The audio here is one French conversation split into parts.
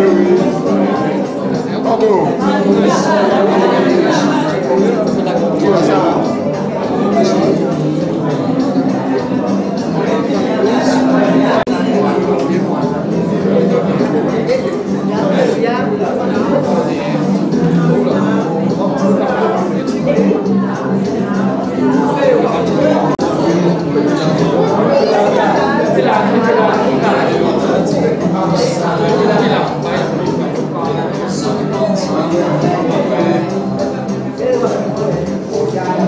Gracias.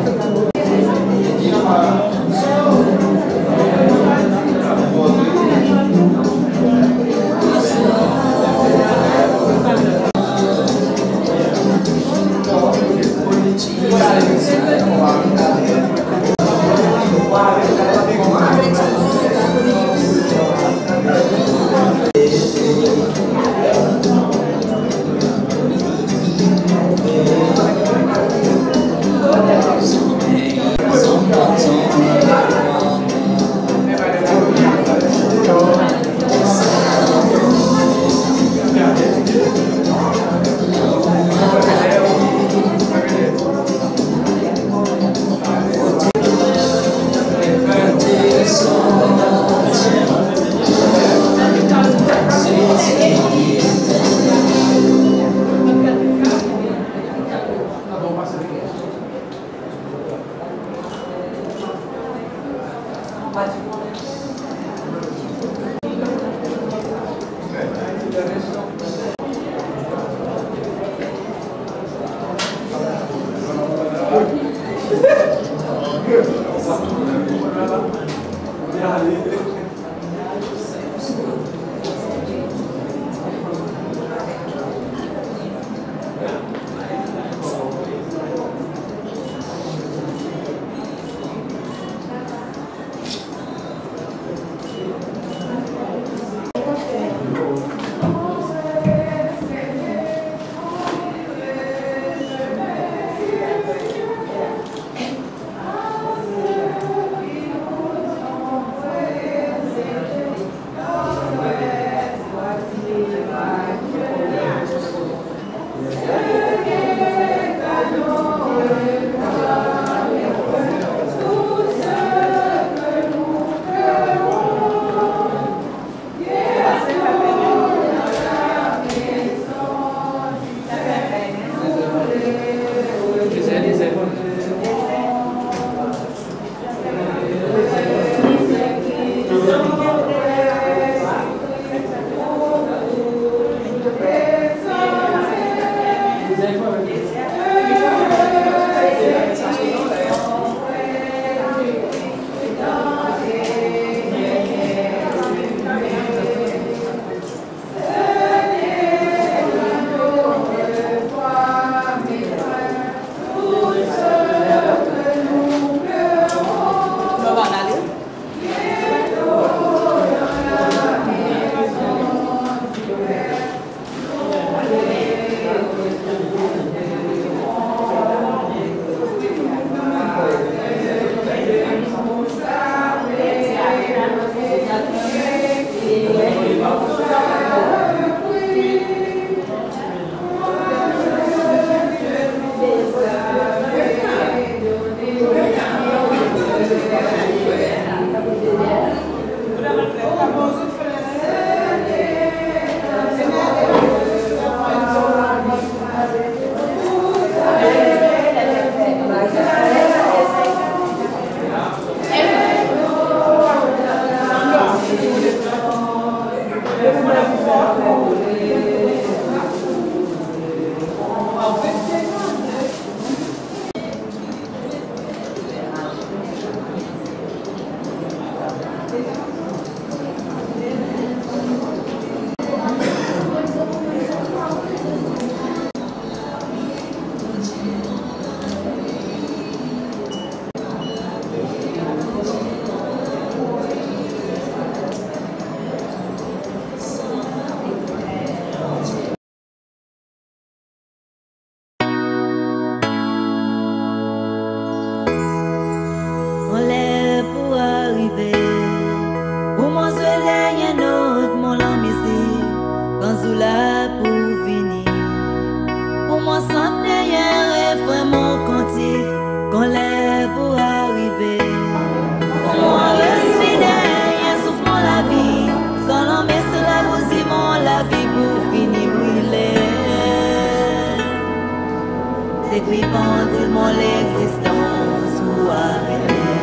C'est qui pense mon l'existence ou arrêter.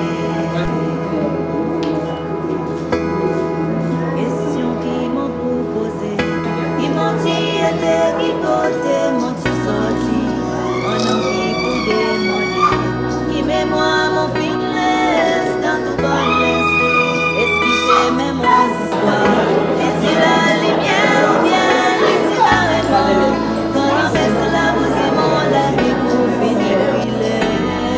Question qui m'ont proposé, qui m'ont tiré, qui côté m'ont sorti. Un homme qui peut demander, qui mémoire mon finesse dans tout bon l'esprit. Est-ce qu'il sait même mon histoire? Est-il la lumière ou bien est-il la raison? Quand on baisse la bouche, c'est mon la vie pour finir brûler.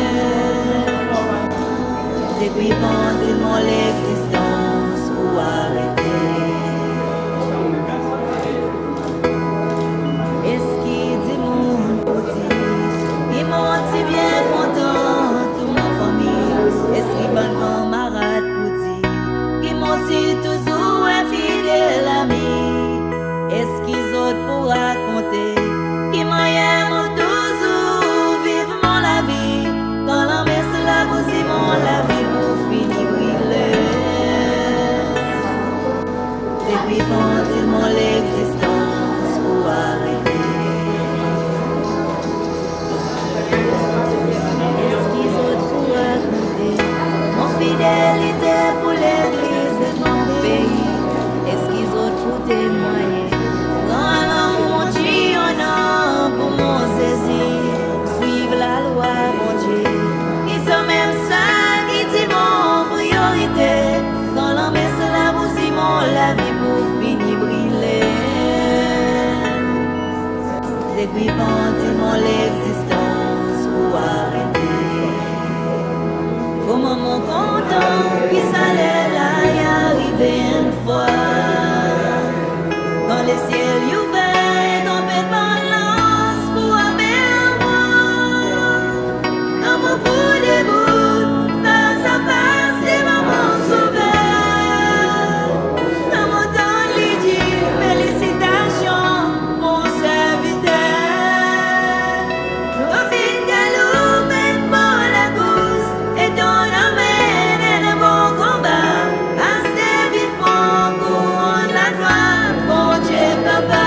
C'est qui pense mon l'existence ou arrêter. Est-ce qu'il dit mon petit? Il m'ont si bien content, toute ma famille. Est-ce qu'il va camarade pour dire? Qui m'ont si toujours un fidèle ami. Est-ce qu'ils autres pour raconter? Qui m'aiment toujours vivement la vie. Quand l'on met sur la bouche, la vie pour finir brûler. C'est puis quand mon l'existence pour arrêter. Est-ce qu'ils autres pour raconter mon fidélité pour l'église de mon pays? Est-ce qu'ils autres pour témoigner quand l'amour dit un an pour mon saisir? Suivre la loi, mon Dieu. Ils sont même ça qui dit mon priorité. Quand l'on met sur la bouche, la vie pour finir brûler. C'est qui pense mon l'existence ou arrêter. Comment mon content qui s'allait là y arriver une fois. Quand les ciels y ouverts, tombé par l'anse pour avoir moi. Dans mon bout de bout, face à face, devant mon sauveur. Dans mon temps, lui dit félicitations, mon serviteur. Au fin de l'eau, même pour la course, et ton amène et le bon combat. Assez vite, mon couronne la gloire, mon Dieu, papa.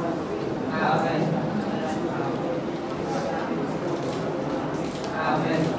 Amen.